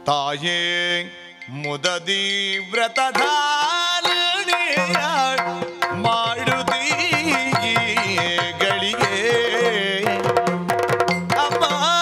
ತಾಯೇ ಮುದದಿ ವ್ರತಧಾರಣೆಯ ಮಾಡುತ್ತೀಗಳಿಗೆ ಅಮ್ಮ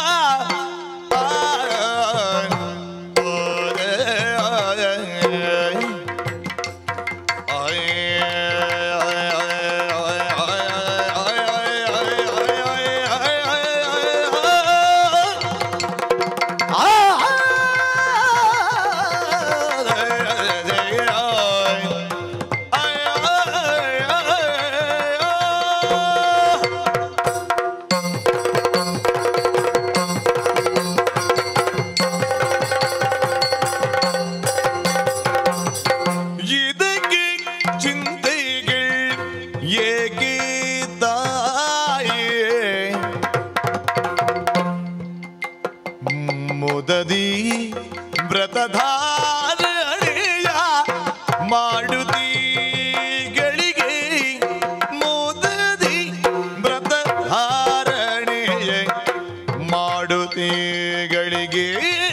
ಮುದದಿ ವ್ರತಧಾರಣೆಯ ಮಾಡುತ್ತೀಗಳಿಗೆ ಮುದದಿ ವ್ರತಧಾರಣೆಯ ಮಾಡುತ್ತೀಗಳಿಗೆ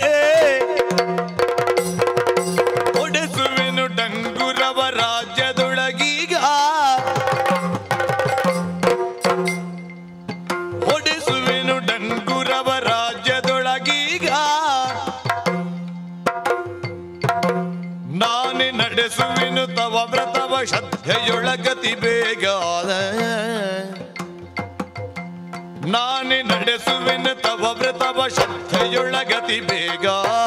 ಒಡೆಸುವೆನು ಡಂಗುರವ ರಾಜ್ಯದೊಳಗೀಗ ಒಡೆಸುವೆನು ಡಂಗುರವ ರಾಜ್ಯದೊಳಗೀಗ ನಾನೇ ನಡೆಸುವೆನು ತವ ವ್ರತವ ಶ್ರದ್ಧೆಯೊಳಗತಿ ಬೇಗ ನಾನೇ ನಡೆಸುವೆನು ತವ ವ್ರತವ ಶ್ರದ್ಧೆಯೊಳಗತಿ ಬೇಗ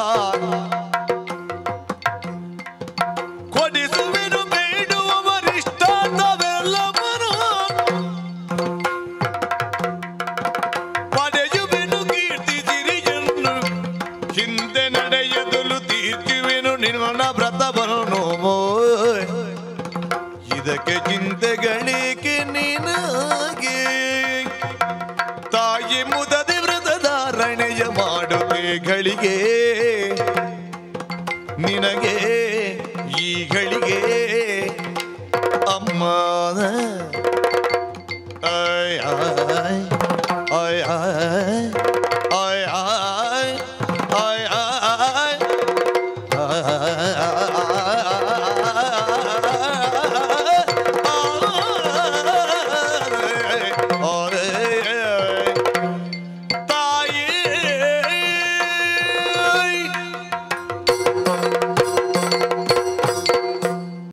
ಕೊಡಿಸುವೆನು ಬೇಡುವವರಿಷ್ಟಾರ್ಥವೆಲ್ಲವನು ಪಡೆಯುವೆನು ಕೀರ್ತಿ ಸಿರಿಯನ್ನು ಹಿಂದೆ ನಡೆಯದಲು ತೀರ್ಚುವೆನು ನಿನ್ನ ವ್ರತವನ್ನು ಇದಕ್ಕೆ ಚಿಂತೆಗಳಿಗೆ ನಿನಗೆ ತಾಯಿ ಮುದದಿ ವ್ರತಧಾರಣೆಯ ಮಾಡುತ್ತೆಗಳಿಗೆ ನಿನಗೆ ಈಗಳಿಗೆ ಅಮ್ಮ ಆಯ್ ಆಯ್